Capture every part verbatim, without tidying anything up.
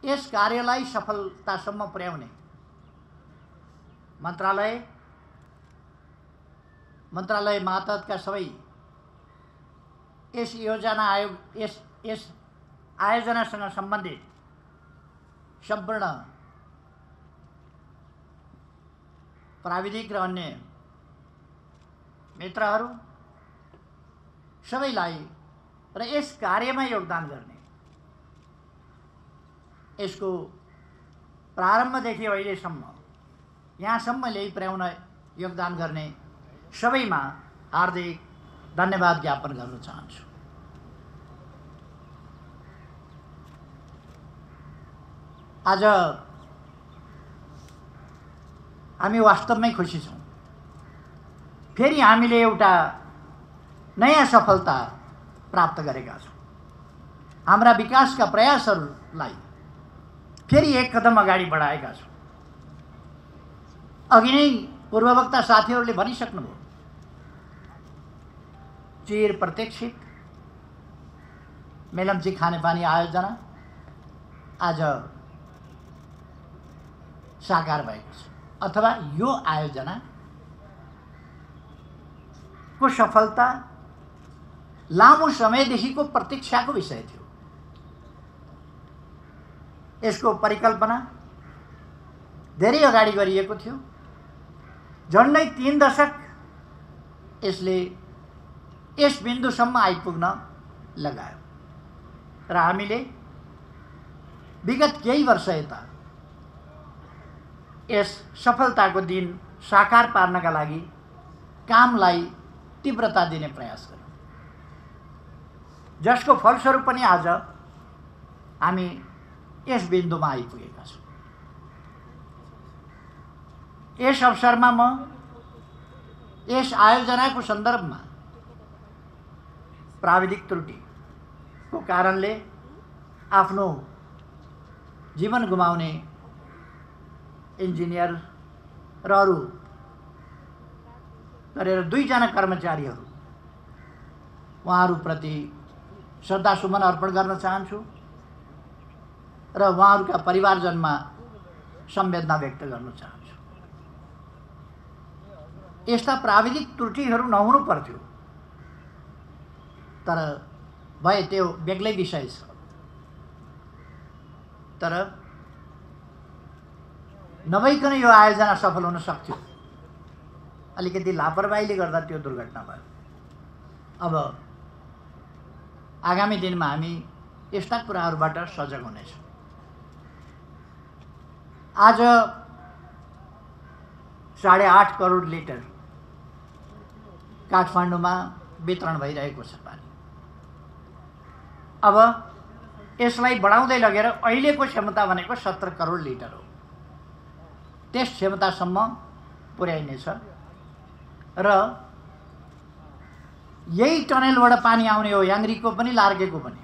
यस कार्यलाई सफलतासम्म पुर्याउने मन्त्रालय मन्त्रालय मातहतका सबै यस योजना आयोग यस यस आयोजनासँग सम्बन्धित सम्पूर्ण प्राविधिक र अन्य मित्रहरू सबैलाई र यस कार्यमा योगदान गर्ने, यसको प्रारम्भदेखि अहिलेसम्म यहाँसम्म ल्याइ पुर्याउन योगदान गर्ने सबैमा हार्दिक धन्यवाद ज्ञापन गर्न चाहन्छु। आज हामी वास्तवमै खुसी छौँ। फेरि हामीले एउटा नयाँ सफलता प्राप्त गरेका छौँ। हाम्रा विकासका प्रयासहरूलाई फेरि एक कदम अगाडि बढाएका छौँ। अघि नै पूर्ववक्ता साथीहरूले भनिसक्नुभयो, चिर प्रतीक्षित मेलम्ची खानेपानी आयोजना आज साकार भएको छ, अथवा यो आयोजना को सफलता लामो समयदेखिको प्रतीक्षाको विषय थियो। यसको परिकल्पना धेरै अगाडि गरिएको थियो। झन्डै तीन दशक यसले यस बिन्दुसम्म आइपुग्न लगायो र हामीले विगत केही वर्ष यता यस सफलताको दिन साकार पार्नका लागि कामलाई तीव्रता दिने प्रयास गर्यौँ, जसको फलस्वरूप पनि आज हामी यस बिन्दुमा आइपुगेका छौँ। यस अवसरमा म यस आयोजनाको सन्दर्भमा प्राविधिक त्रुटिको कारणले आफ्नो जीवन गुमाउने इन्जिनियर र अरू गरेर दुईजना कर्मचारीहरू उहाँहरूप्रति श्रद्धासुमन अर्पण गर्न चाहन्छु र उहाँहरूका परिवारजनमा संवेदना व्यक्त गर्न चाहन्छु। यस्ता प्राविधिक त्रुटिहरू नहुनु पर्थ्यो, तर भए त्यो बेग्लै विषय छ। तर नभइकन यो आयोजना सफल हुन सक्थ्यो। अलिकति लापरवाहीले गर्दा त्यो दुर्घटना भयो। अब आगामी दिनमा हामी यस्ता कुराहरूबाट सजग हुनेछौँ। आज साढे आठ करोड लिटर काठमाडौँमा वितरण भइरहेको छ पानी। अब यसलाई बढाउँदै लगेर अहिलेको क्षमता भनेको सत्र करोड लिटर हो। त्यस क्षमतासम्म पुर्याइनेछ र यही टनेलबाट पानी आउने हो, याङ्रीको पनि लार्गेको पनि।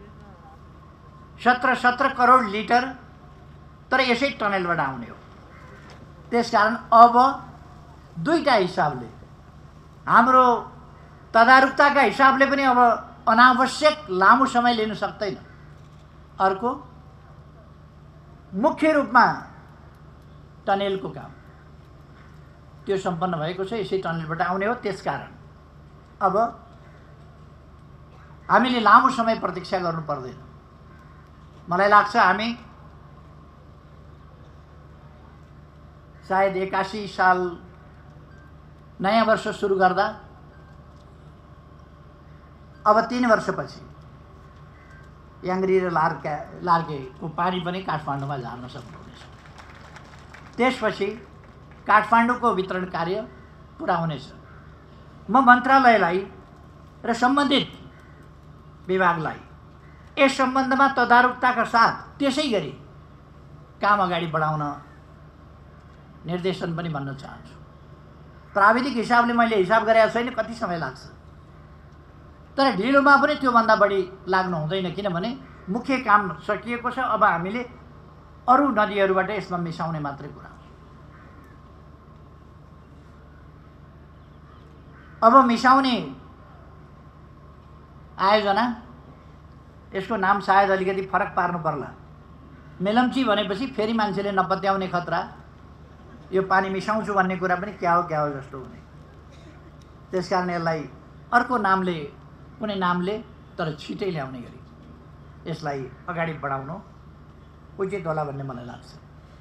सत्र सत्र करोड लिटर तर यसै टनेलबाट आउने हो। त्यसकारण अब दुईटा हिसाबले, हाम्रो तदारुकताका हिसाबले पनि अब अनावश्यक लामो समय लिन सक्दैन। अर्को मुख्य रूपमा टनेलको काम त्यो सम्पन्न भएको छ, यसै टनेलबाट आउने हो। त्यसकारण अब हामीले लामो समय प्रतीक्षा गर्नु पर्दैन। मलाई लाग्छ हामी सायद एकासी साल नयाँ वर्ष सुरु गर्दा अब तीन वर्षपछि याङ्री र लार्का लार्गेको पानी पनि काठमाडौँमा झार्न सक्नुहुनेछ। त्यसपछि काठमाडौँको वितरण कार्य पुरा हुनेछ। म मन्त्रालयलाई र सम्बन्धित विभागलाई यस सम्बन्धमा तदारुकताका साथ त्यसै गरी काम अगाडि बढाउन निर्देशन पनि भन्न चाहन्छु। प्राविधिक हिसाबले मैले हिसाब गरेको छैन कति समय लाग्छ, तर ढिलोमा पनि त्योभन्दा बढी लाग्नु हुँदैन, किनभने मुख्य काम सकिएको छ। अब हामीले अरू नदीहरूबाट यसमा मिसाउने मात्रै कुरा हो। अब मिसाउने आयोजना, यसको नाम सायद अलिकति फरक पार्नु पर्ला। मेलम्ची भनेपछि फेरि मान्छेले नपत्याउने खतरा, यो पानी मिसाउँछु भन्ने कुरा पनि क्या हो क्या हो जस्तो हुने। त्यसकारण यसलाई अर्को नामले, कुनै नामले तर छिटै ल्याउने गरी यसलाई अगाडि बढाउनु उचित होला भन्ने मलाई लाग्छ।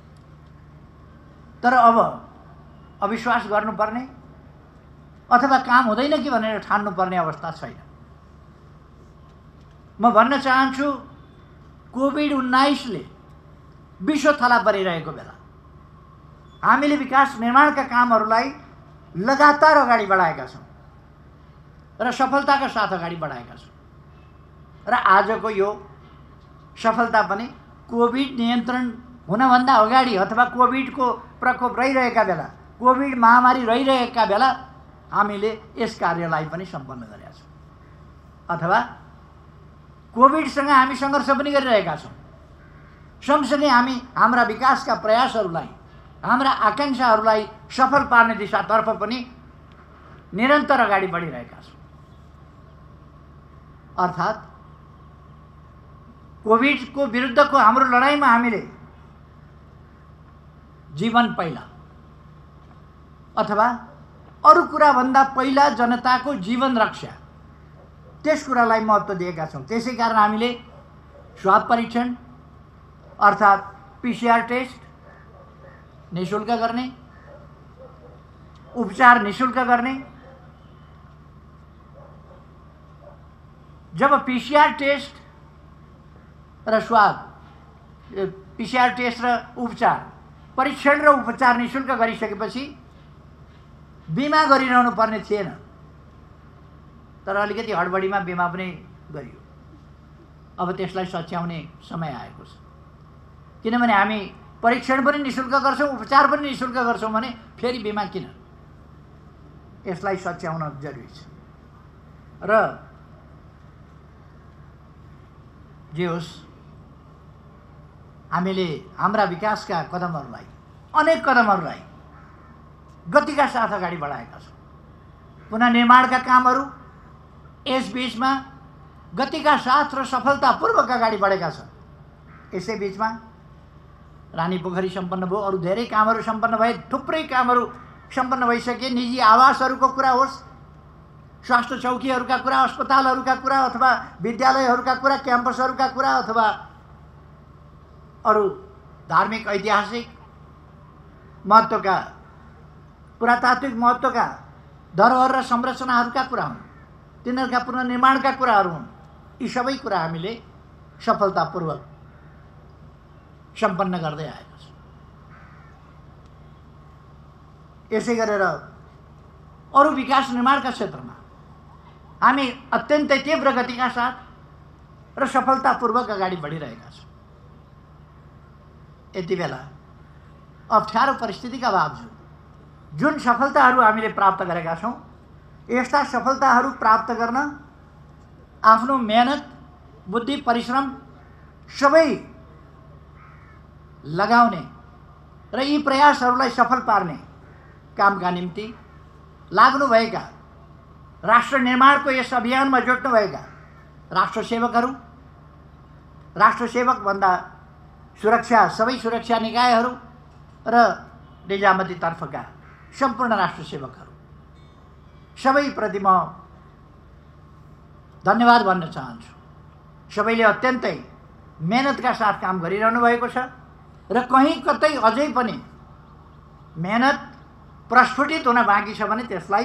तर अब अविश्वास गर्नुपर्ने अथवा काम हुँदैन कि भनेर ठान्नुपर्ने अवस्था छैन। म भन्न चाहन्छु, कोभिड उन्नाइसले विश्व थला परिरहेको बेला हामीले विकास निर्माणका कामहरूलाई लगातार अगाडि बढाएका छौँ र सफलताका साथ अगाडि बढाएका छौँ। र आजको यो सफलता पनि कोभिड नियन्त्रण हुनभन्दा अगाडि अथवा कोभिडको प्रकोप रहिरहेका बेला, कोभिड महामारी रहिरहेका बेला हामीले यस कार्यलाई पनि सम्पन्न गरेका छौँ, अथवा कोभिडसँग हामी सङ्घर्ष पनि गरिरहेका छौँ। सँगसँगै हामी हाम्रा विकासका प्रयासहरूलाई, हाम्रा आकाङ्क्षाहरूलाई सफल पार्ने दिशातर्फ पनि निरन्तर अगाडि बढिरहेका छौँ। अर्थात् कोभिडको विरुद्धको हाम्रो लडाइँमा हामीले जीवन पहिला अथवा अरू कुराभन्दा पहिला जनताको जीवन रक्षा, त्यस कुरालाई महत्त्व दिएका छौँ। त्यसै कारण हामीले स्वाब परीक्षण अर्थात् पीसीआर टेस्ट निःशुल्क गर्ने, उपचार निःशुल्क गर्ने। जब पीसीआर टेस्ट र स्वाब, पीसीआर टेस्ट र उपचार, परीक्षण र उपचार निःशुल्क गरिसकेपछि बिमा गरिरहनु पर्ने थिएन, तर अलिकति हडबडीमा बिमा पनि गरियो। अब त्यसलाई सच्याउने समय आएको छ, किनभने हामी परीक्षण पनि निःशुल्क गर्छौँ, उपचार पनि निःशुल्क गर्छौँ भने फेरि बिमा किन? यसलाई सच्याउन जरुरी छ। र जे होस्, हामीले हाम्रा विकासका कदमहरूलाई, अनेक कदमहरूलाई गतिका साथ अगाडि बढाएका छौँ। पुनः निर्माणका कामहरू यस बीचमा गतिका साथ र सफलतापूर्वक अगाडि बढेका छन्। यसै बीचमा रानी पोखरी सम्पन्न भयो, अरू धेरै कामहरू सम्पन्न भए, थुप्रै कामहरू सम्पन्न भइसके। निजी आवासहरूको कुरा होस्, स्वास्थ्य चौकीहरूका कुरा, अस्पतालहरूका कुरा, अथवा विद्यालयहरूका कुरा, क्याम्पसहरूका कुरा, अथवा अरू धार्मिक ऐतिहासिक महत्त्वका, पुरातात्विक महत्त्वका धरोहर र संरचनाहरूका कुरा हुन्, तिनीहरूका पुनर्निर्माणका कुराहरू हुन्। यी सबै कुरा हामीले सफलतापूर्वक सम्पन्न गर्दै आएका छौँ। यसै गरेर अरू विकास निर्माणका क्षेत्रमा हामी अत्यन्तै तीव्र गतिका साथ र सफलतापूर्वक अगाडि बढिरहेका छौँ। यति बेला अप्ठ्यारो परिस्थितिका बावजुद जुन सफलताहरू हामीले प्राप्त गरेका छौँ, यस्ता सफलताहरू प्राप्त गर्न आफ्नो मेहनत, बुद्धि, परिश्रम सबै लगाउने र यी प्रयासहरूलाई सफल पार्ने कामका निम्ति लाग्नुभएका, राष्ट्र निर्माणको यस अभियानमा जोड्नुभएका राष्ट्र सेवकहरू, राष्ट्र सेवक भन्दा सुरक्षा, सबै सुरक्षा निकायहरू र निजामतीतर्फका सम्पूर्ण राष्ट्र सेवकहरू सबैप्रति म धन्यवाद भन्न चाहन्छु। सबैले अत्यन्तै मेहनतका साथ काम गरिरहनु भएको छ र कहीँ कतै अझै पनि मेहनत प्रस्फुटित हुन बाँकी छ भने त्यसलाई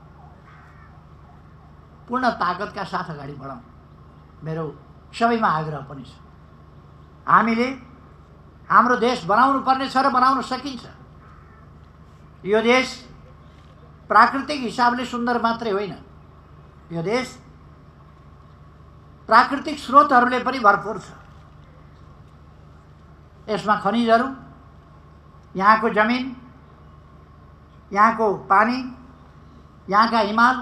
पूर्ण ताकतका साथ अगाडि बढाउँ, मेरो सबैमा आग्रह पनि छ। हामीले हाम्रो देश बनाउनु पर्ने छ र बनाउन सकिन्छ। यो देश प्राकृतिक हिसाबले सुन्दर मात्रै होइन, यो देश प्राकृतिक स्रोतहरूले पनि भरपूर छ। यसमा खनिजहरू, यहाँको जमिन, यहाँको पानी, यहाँका हिमाल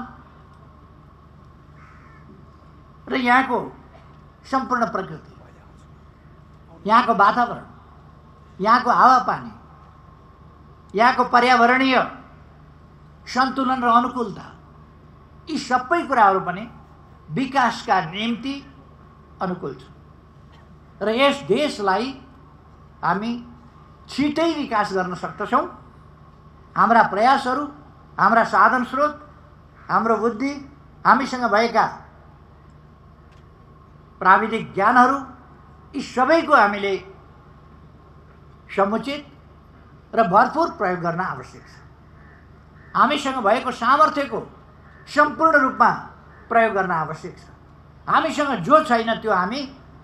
र यहाँको सम्पूर्ण प्रकृति, यहाँको वातावरण, यहाँको हावापानी, यहाँको पर्यावरणीय सन्तुलन र अनुकूलता, यी सबै कुराहरू पनि विकासका निम्ति अनुकूल छ र यस देशलाई हामी छिटै विकास गर्न सक्दछौँ। हाम्रा प्रयासहरू, हाम्रा साधन स्रोत, हाम्रो बुद्धि, हामीसँग भएका प्राविधिक ज्ञानहरू, यी सबैको हामीले समुचित र भरपूर प्रयोग गर्न आवश्यक छ। हामीसँग भएको सामर्थ्यको सम्पूर्ण रूपमा प्रयोग गर्न आवश्यक छ। हामीसँग जो छैन त्यो हामी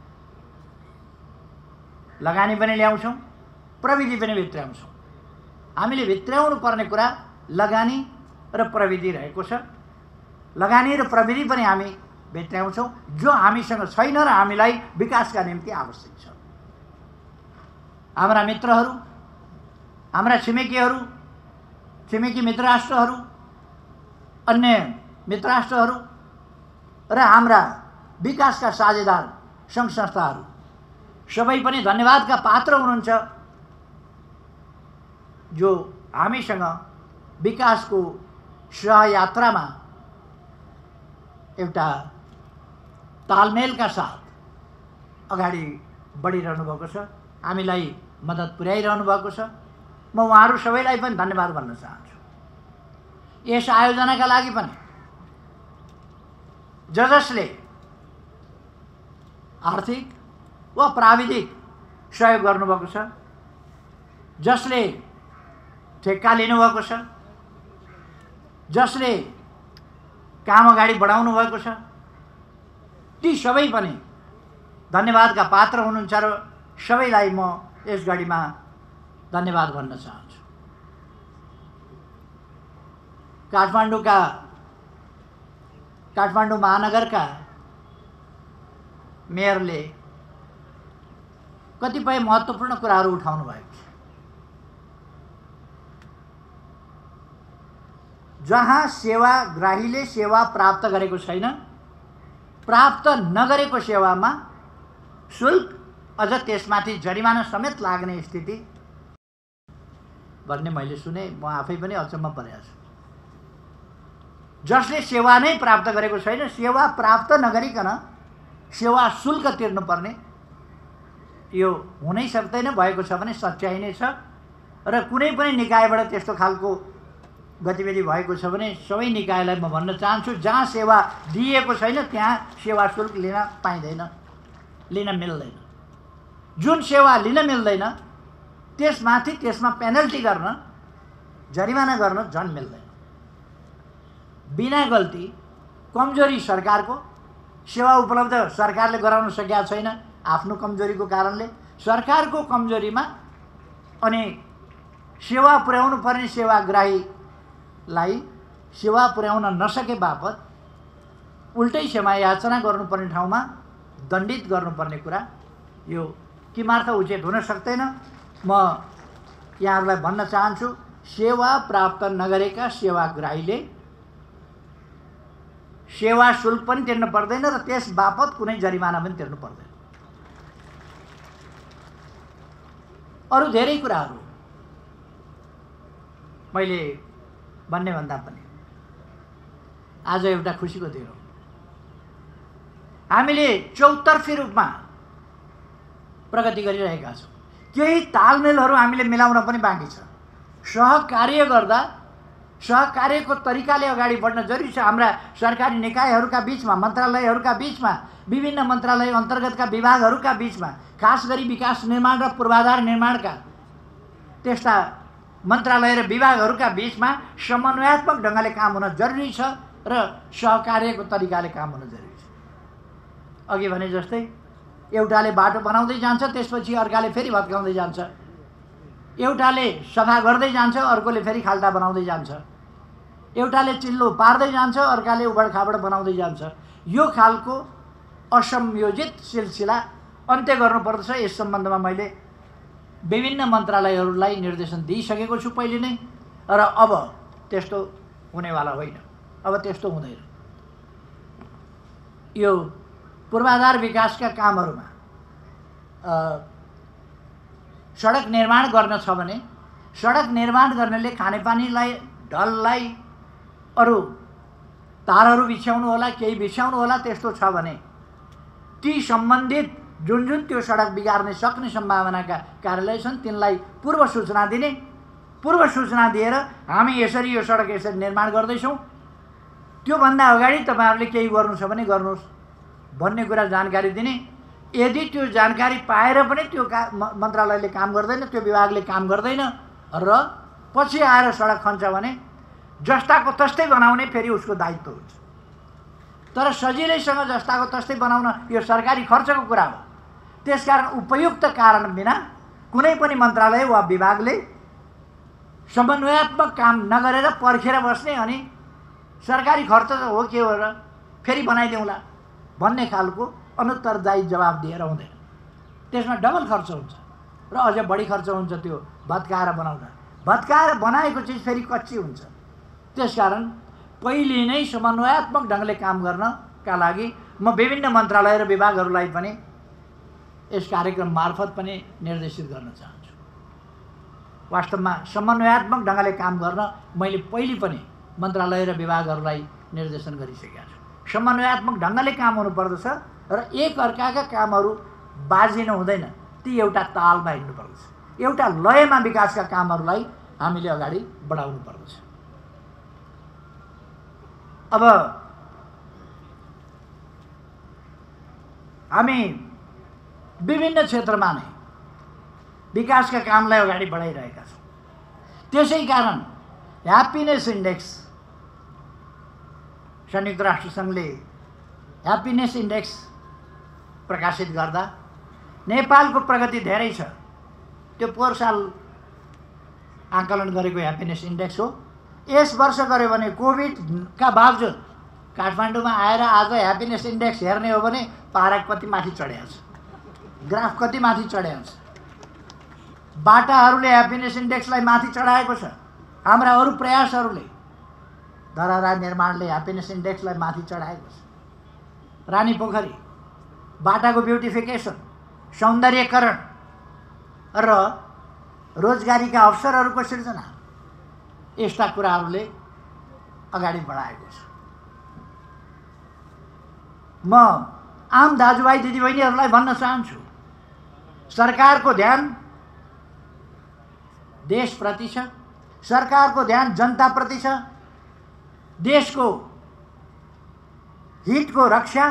लगानी पनि ल्याउँछौँ, प्रविधि पनि भित्र्याउँछौँ। हामीले भित्र्याउनु पर्ने कुरा लगानी र प्रविधि रहेको छ। लगानी र प्रविधि पनि हामी भित्र्याउँछौँ जो हामीसँग छैन र हामीलाई विकासका निम्ति आवश्यक छ। हाम्रा मित्रहरू, हाम्रा छिमेकीहरू, छिमेकी मित्र राष्ट्रहरू, अन्य मित्र राष्ट्रहरू र हाम्रा विकासका साझेदार सङ्घ संस्थाहरू सबै पनि धन्यवादका पात्र हुनुहुन्छ, जो हामीसँग विकासको सहयात्रामा एउटा तालमेलका साथ अगाडि बढिरहनु भएको छ, हामीलाई मद्दत पुर्याइरहनु भएको छ। म उहाँहरू सबैलाई पनि धन्यवाद भन्न चाहन्छु। यस आयोजनाका लागि पनि ज जसले आर्थिक वा प्राविधिक सहयोग गर्नुभएको छ, जसले ठेक्का लिनुभएको छ, जसले काम अगाडि बढाउनु भएको छ, ती सबै पनि धन्यवादका पात्र हुनुहुन्छ र सबैलाई म यस घडीमा धन्यवाद भन्न चाहन्छु। काठमाडौँका काठमाडौँ महानगरका मेयरले कतिपय महत्त्वपूर्ण कुराहरू उठाउनु भएको छ। जहाँ सेवाग्राहीले सेवा प्राप्त गरेको छैन, प्राप्त नगरेको सेवामा शुल्क अझ त्यसमाथि जरिमाना समेत लाग्ने स्थिति भन्ने मैले सुने। म आफै पनि अचम्म परेको छु। जसले सेवा नै प्राप्त गरेको छैन, सेवा प्राप्त नगरिकन सेवा शुल्क तिर्नुपर्ने, यो हुनै सक्दैन। भएको छ भने सच्याइ नै छ र कुनै पनि निकायबाट त्यस्तो खालको गतिविधि भएको छ भने सबै निकायलाई म भन्न चाहन्छु, जहाँ सेवा दिएको छैन त्यहाँ सेवा शुल्क लिन पाइँदैन, लिन मिल्दैन। जुन सेवा लिन मिल्दैन त्यसमाथि त्यसमा पेनल्टी गर्न, जरिमाना गर्न झन् मिल्दैन। बिना गल्ती कमजोरी सरकारको, सेवा उपलब्ध सरकारले गराउन सकेका छैन आफ्नो कमजोरीको कारणले, सरकारको कमजोरीमा अनि सेवा पुर्याउनु पर्ने सेवाग्राहीलाई सेवा पुर्याउन नसके बापत उल्टै सेवा याचना गर्नुपर्ने ठाउँमा दण्डित गर्नुपर्ने कुरा यो किमार्थ उचित हुन सक्दैन। म यहाँहरूलाई भन्न चाहन्छु, सेवा प्राप्त नगरेका सेवाग्राहीले सेवा शुल्क पनि तिर्नु पर्दैन र त्यस बापत कुनै जरिमाना पनि तिर्नु पर्दैन। अरू धेरै कुराहरू मैले भन्ने भन्दा पनि आज एउटा खुसीको दिन हो। हामीले चौतर्फी रूपमा प्रगति गरिरहेका छौँ। केही तालमेलहरू हामीले मिलाउन पनि बाँकी छ। सहकार्य गर्दा सहकार्यको तरिकाले अगाडि बढ्न जरुरी छ। हाम्रा सरकारी निकायहरूका बिचमा, मन्त्रालयहरूका बिचमा, विभिन्न मन्त्रालय अन्तर्गतका विभागहरूका बिचमा, खास गरी विकास निर्माण र पूर्वाधार निर्माणका त्यस्ता मन्त्रालय र विभागहरूका बिचमा समन्वयात्मक ढङ्गले काम हुन जरुरी छ र सहकार्यको तरिकाले काम हुन जरुरी छ। अघि भने जस्तै एउटाले बाटो बनाउँदै जान्छ, त्यसपछि अर्काले फेरि भत्काउँदै जान्छ, एउटाले सफा गर्दै जान्छ, अर्कोले फेरि खाल्टा बनाउँदै जान्छ, एउटाले चिल्लो पार्दै जान्छ, अर्काले उबडखाबड बनाउँदै जान्छ। यो खालको असंयोजित सिलसिला अन्त्य गर्नुपर्दछ। यस सम्बन्धमा मैले विभिन्न मन्त्रालयहरूलाई निर्देशन दिइसकेको छु पहिले नै, र अब त्यस्तो हुनेवाला होइन, अब त्यस्तो हुँदैन। यो पूर्वाधार विकासका कामहरूमा सडक निर्माण गर्न छ भने सडक निर्माण गर्नेले खानेपानीलाई, ढललाई अरू तारहरू बिछ्याउनु होला, केही बिछ्याउनु होला, त्यस्तो छ भने ती सम्बन्धित जुन जुन त्यो सडक बिगार्ने सक्ने सम्भावनाका कार्यालय छन् तिनलाई पूर्व सूचना दिने, पूर्व सूचना दिएर हामी यसरी यो सडक यसरी निर्माण गर्दैछौँ, त्योभन्दा अगाडि तपाईँहरूले केही गर्नु छ भने गर्नुहोस् भन्ने कुरा जानकारी दिने। यदि त्यो जानकारी पाएर पनि त्यो का मन्त्रालयले काम गर्दैन, त्यो विभागले काम गर्दैन र पछि आएर सडक खन्छ भने जस्ताको तस्तै बनाउने फेरि उसको दायित्व हुन्छ। तर सजिलैसँग जस्ताको तस्तै बनाउन यो सरकारी खर्चको कुरा हो। त्यसकारण उपयुक्त कारण बिना कुनै पनि मन्त्रालय वा विभागले समन्वयात्मक काम नगरेर पर्खेर बस्ने अनि सरकारी खर्च हो के हो र फेरि बनाइदिउँला भन्ने खालको अनुत्तरदायी जवाब दिएर हुँदैन। त्यसमा डबल खर्च हुन्छ र अझ बढी खर्च हुन्छ त्यो भत्काएर बनाउँदा। भत्काएर बनाएको चिज फेरि कच्ची हुन्छ। त्यसकारण पहिले नै समन्वयात्मक ढङ्गले काम गर्नका लागि म विभिन्न मन्त्रालय र विभागहरूलाई पनि यस कार्यक्रम मार्फत पनि निर्देशित गर्न चाहन्छु। वास्तवमा समन्वयात्मक ढङ्गले काम गर्न मैले पहिले पनि मन्त्रालय र विभागहरूलाई निर्देशन गरिसकेका छु। समन्वयात्मक ढङ्गले काम हुनुपर्दछ र एक अर्काका कामहरू बाजिनु हुँदैन, ती एउटा तालमा हिँड्नुपर्दछ, एउटा लयमा विकासका कामहरूलाई हामीले अगाडि बढाउनु पर्दछ। अब हामी विभिन्न क्षेत्रमा नै विकासका कामलाई अगाडि बढाइरहेका छौँ। त्यसै कारण ह्याप्पिनेस इन्डेक्स, संयुक्त राष्ट्र सङ्घले ह्याप्पिनेस इन्डेक्स प्रकाशित गर्दा नेपालको प्रगति धेरै छ। त्यो पोहोर साल आकलन गरेको ह्याप्पिनेस इन्डेक्स हो। यस वर्ष गऱ्यो भने कोभिडका बावजुद काठमाडौँमा आएर आज ह्याप्पिनेस इन्डेक्स हेर्ने हो भने पारा कति माथि चढेको छ, ग्राफ कति माथि चढेको छ। बाटाहरूले ह्याप्पिनेस इन्डेक्सलाई माथि चढाएको छ। हाम्रा अरू प्रयासहरूले धरारा निर्माणले ह्याप्पिनेस इन्डेक्सलाई माथि चढाएको छ। रानी पोखरी, बाटाको ब्युटिफिकेसन, सौन्दर्यकरण र रोजगारीका अवसरहरूको सिर्जना, यस्ता कुराहरूले अगाडि बढाएको छ। म आम दाजुभाइ दिदीबहिनीहरूलाई भन्न चाहन्छु, सरकारको ध्यान देशप्रति छ, सरकारको ध्यान जनताप्रति छ। देशको हितको रक्षा,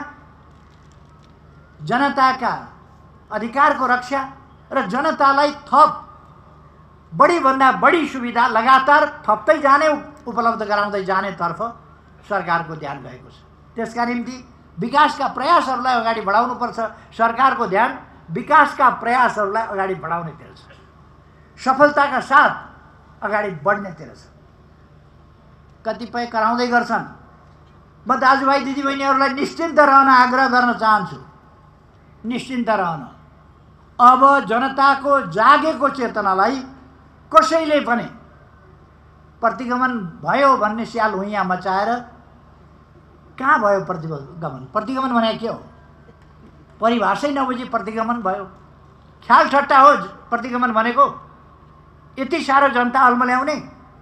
जनताका अधिकारको रक्षा र जनतालाई थप बढीभन्दा बढी सुविधा लगातार थप्दै जाने, उपलब्ध गराउँदै जानेतर्फ सरकारको ध्यान गएको छ। त्यसका निम्ति विकासका प्रयासहरूलाई अगाडि बढाउनुपर्छ। सरकारको ध्यान विकासका प्रयासहरूलाई अगाडि बढाउनेतिर छ, सफलताका साथ अगाडि बढ्नेतिर छ। कतिपय कराउँदै गर्छन्। म दाजुभाइ दिदीबहिनीहरूलाई निश्चिन्त रहन आग्रह गर्न चाहन्छु, निश्चिन्त रहन। अब जनताको जागेको चेतनालाई कसैले पनि प्रतिगमन भयो भन्ने स्याल हुइयाँ मचाएर, कहाँ भयो प्रतिगमन? प्रतिगमन भने के हो? परिभाषै नबुझी प्रतिगमन भयो। ख्याल ठट्टा हो प्रतिगमन भनेको। यति साह्रो जनता अल्मल्याउने,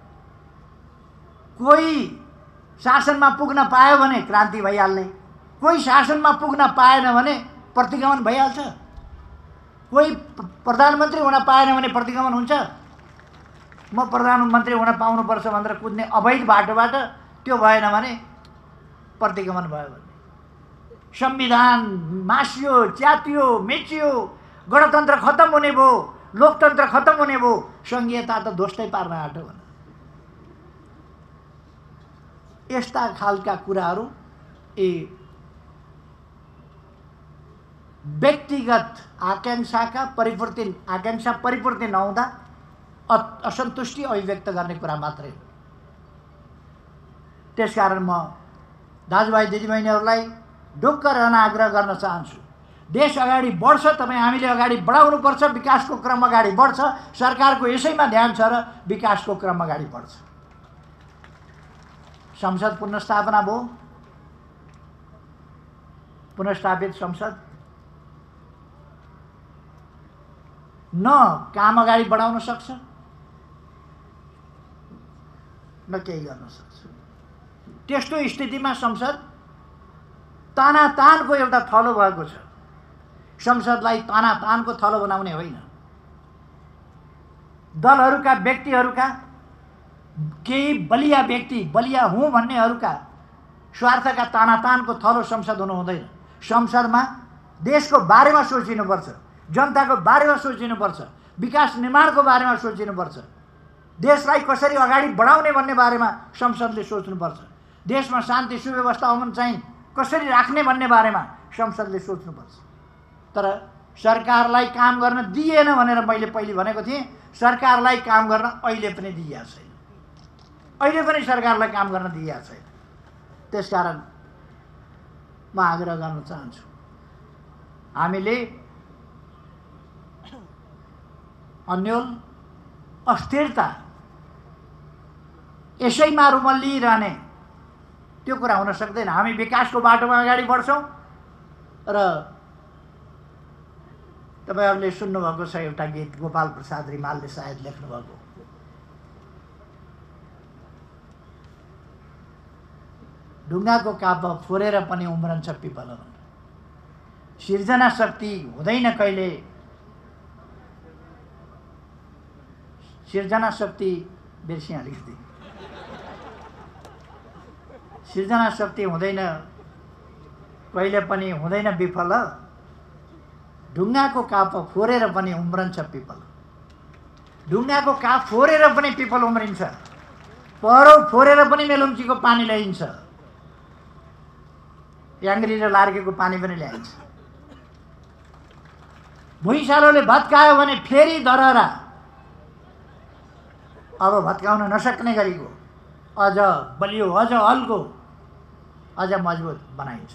कोही शासनमा पुग्न पायो भने क्रान्ति भइहाल्ने, कोही शासनमा पुग्न पाएन भने प्रतिगमन भइहाल्छ। कोही प्रधानमन्त्री हुन पाएन भने प्रतिगमन हुन्छ। म प्रधानमन्त्री हुन पाउनुपर्छ भनेर कुद्ने अवैध बाटोबाट त्यो भएन भने प्रतिगमन भयो भने संविधान मासियो, च्यातियो, मेचियो, गणतन्त्र खत्तम हुने भयो, लोकतन्त्र खत्तम हुने भयो, सङ्घीयता त ध्वस्तै पार्न आँट्यो भने यस्ता खालका कुराहरू यी व्यक्तिगत आकाङ्क्षाका परिपूर्ति आकाङ्क्षा परिपूर्ति नहुँदा असन्तुष्टि अभिव्यक्त गर्ने कुरा मात्रै हो। त्यसकारण म दाजुभाइ दिदीबहिनीहरूलाई ढुक्क रहन आग्रह गर्न चाहन्छु। देश अगाडि बढ्छ, तपाईँ हामीले अगाडि बढाउनुपर्छ। विकासको क्रम अगाडि बढ्छ, सरकारको यसैमा ध्यान छ र विकासको क्रम अगाडि बढ्छ। संसद पुनर्स्थापना भयो, पुनर्स्थापित संसद न काम अगाडि बढाउन सक्छ न केही गर्न सक्छ। त्यस्तो स्थितिमा संसद तानातानको एउटा थलो भएको छ। संसदलाई तानातानको थलो बनाउने होइन। दलहरूका व्यक्तिहरूका केही बलिया व्यक्ति बलिया हुँ भन्नेहरूका स्वार्थका तानातानको थलो संसद हुनु हुँदैन। संसदमा देशको बारेमा सोचिनुपर्छ, जनताको बारेमा सोचिनुपर्छ, विकास निर्माणको बारेमा सोचिनुपर्छ, देशलाई कसरी अगाडि बढाउने भन्ने बारेमा संसदले सोच्नुपर्छ, देशमा शान्ति सुव्यवस्था अमन चाहिँ कसरी राख्ने भन्ने बारेमा संसदले सोच्नुपर्छ। तर सरकारलाई काम गर्न दिएन भनेर मैले पहिले भनेको थिएँ, सरकारलाई काम गर्न अहिले पनि दिइएको छैन, अहिले पनि सरकारलाई काम गर्न दिइएको छैन। त्यसकारण म आग्रह गर्न चाहन्छु, हामीले अन्यल अस्थिरता यसैमा रुमल्लिरहने त्यो कुरा हुन सक्दैन। हामी विकासको बाटोमा अगाडि बढ्छौँ र तपाईहरुले सुन्नुभएको छ एउटा गीत, गोपाल प्रसाद रिमालले सायद लेख्नुभएको, ढुङ्गाको काप फोरेर पनि उम्रन्छ पिपल। सिर्जना शक्ति हुँदैन कहिले, सिर्जना शक्ति बिर्सिया अलिकति, सिर्जना शक्ति हुँदैन कहिले पनि हुँदैन विफल, ढुङ्गाको काप फोरेर पनि उम्रन्छ पिपल। ढुङ्गाको काप फोरेर पनि पिपल उम्रिन्छ, पहरो फोरेर पनि मेलुम्चीको पानी ल्याइन्छ, याङ्ग्री र लार्केको पानी पनि ल्याइन्छ। भुइँसालोले भत्कायो भने फेरि दरहरा अब भत्काउन नसक्ने गरीको अझ बलियो, अझ हल्को, अझ मजबुत बनाइन्छ।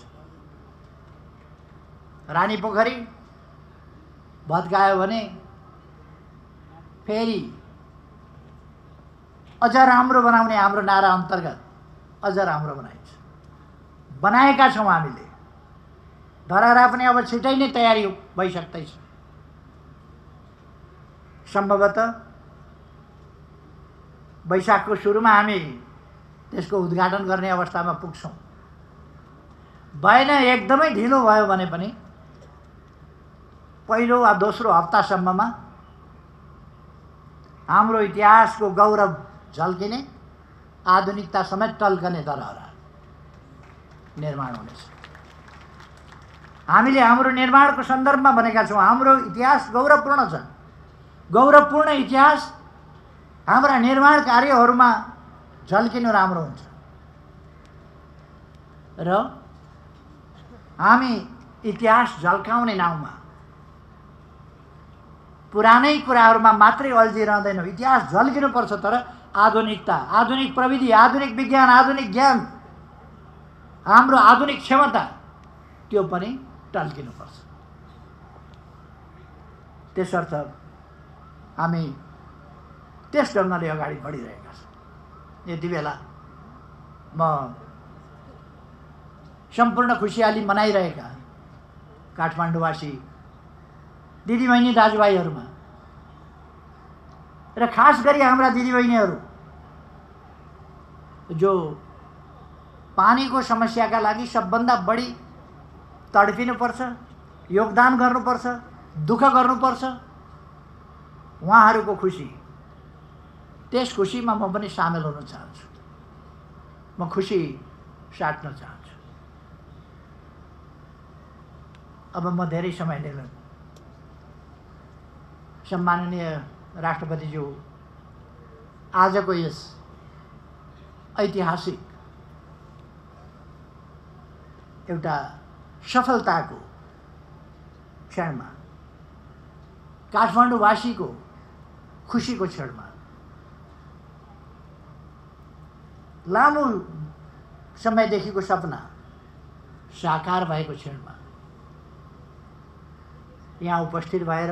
रानी पोखरी भत्कायो भने फेरि अझ राम्रो बनाउने हाम्रो नारा अन्तर्गत अझ राम्रो बनाइन्छ। बनाएका छौँ हामीले, धरहरा पनि अब छिटै नै तयारी भइसक्दैछ। सम्भवतः वैशाखको सुरुमा हामी त्यसको उद्घाटन गर्ने अवस्थामा पुग्छौँ। भएन एकदमै ढिलो भयो भने पनि पहिलो वा दोस्रो हप्तासम्ममा हाम्रो इतिहासको गौरव झल्किने, आधुनिकता समेत टल्कने धरहरा निर्माण हुनेछ। हामीले हाम्रो निर्माणको सन्दर्भमा भनेका छौँ, हाम्रो इतिहास गौरवपूर्ण छ। गौरवपूर्ण इतिहास हाम्रा निर्माण कार्यहरूमा झल्किनु राम्रो हुन्छ र हामी इतिहास झल्काउने नाउँमा पुरानै कुराहरूमा मात्रै अल्झिरहँदैनौँ। इतिहास झल्किनुपर्छ, तर आधुनिकता, आधुनिक प्रविधि, आधुनिक विज्ञान, आधुनिक ज्ञान, हाम्रो आधुनिक क्षमता त्यो पनि टल्किनुपर्छ। त्यसर्थ हामी त्यस ढङ्गले अगाडि बढिरहेका छौँ। यति बेला म सम्पूर्ण खुसियाली मनाइरहेका काठमाडौँवासी दिदीबहिनी दाजुभाइहरूमा र खास गरी हाम्रा दिदीबहिनीहरू जो पानीको समस्याका लागि सबभन्दा बढी तडपिनुपर्छ, योगदान गर्नुपर्छ, दुःख गर्नुपर्छ, उहाँहरूको खुसी, त्यस खुसीमा म पनि सामेल हुन चाहन्छु। म खुसी साट्न चाहन्छु। अब म धेरै समय लिन, सम्माननीय राष्ट्रपतिज्यू आजको यस ऐतिहासिक एउटा सफलताको क्षणमा, काठमाडौँवासीको खुसीको क्षणमा, लामो समयदेखिको सपना साकार भएको क्षणमा यहाँ उपस्थित भएर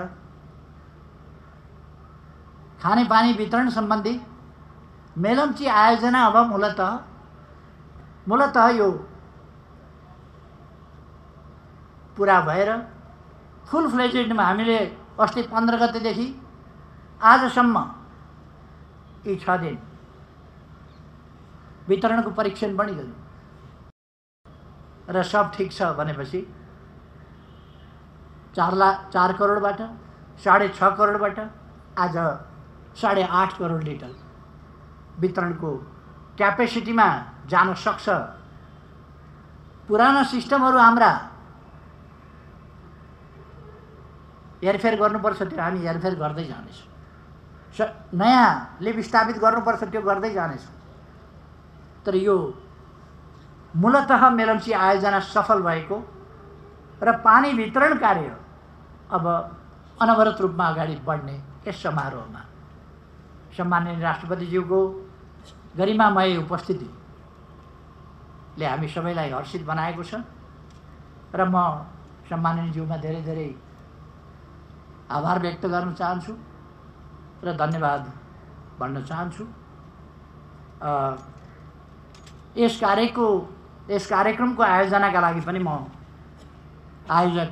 खानेपानी वितरण सम्बन्धी मेलम्ची आयोजना अब मूलतः मूलतः यो पुरा भएर फुल फ्लेजेडमा हामीले अस्ति पन्ध्र गतेदेखि आजसम्म यी छ दिन वितरणको परीक्षण पनि गर्यो र सब ठिक छ भनेपछि चार लाख चार करोडबाट साढे छ करोडबाट आज साढे आठ करोड लिटर वितरणको क्यापेसिटीमा जान सक्छ। पुराना सिस्टमहरू हाम्रा हेरफेर गर्नुपर्छ, त्यो हामी हेरफेर गर्दै जानेछौँ। स नयाँ लिप स्थापित गर्नुपर्छ, त्यो गर्दै जानेछौँ। तर यो मूलतः मेलम्ची आयोजना सफल भएको र पानी वितरण कार्य अब अनवरत रूपमा अगाडि बढ्ने यस समारोहमा सम्माननीय राष्ट्रपतिज्यूको गरिमामय उपस्थितिले हामी सबैलाई हर्षित बनाएको छ र म सम्माननीयज्यूमा धेरै धेरै आभार व्यक्त गर्न चाहन्छु र धन्यवाद भन्न चाहन्छु। यस कार्यको यस कार्यक्रमको आयोजनाका लागि पनि म आयोजक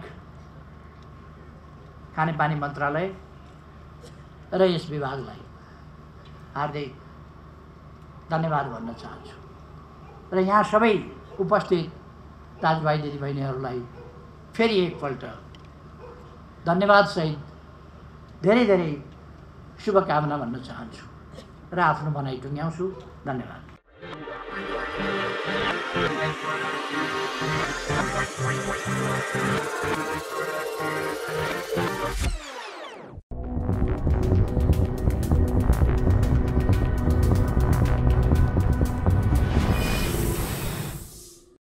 खानेपानी मन्त्रालय र यस विभागलाई हार्दिक धन्यवाद भन्न चाहन्छु र यहाँ सबै उपस्थित दाजुभाइ दिदीबहिनीहरूलाई फेरि एकपल्ट धन्यवाद सहित धेरै धेरै शुभकामना भन्न चाहन्छु र आफ्नो भनाइ टुङ्ग्याउँछु। धन्यवाद। Thank you.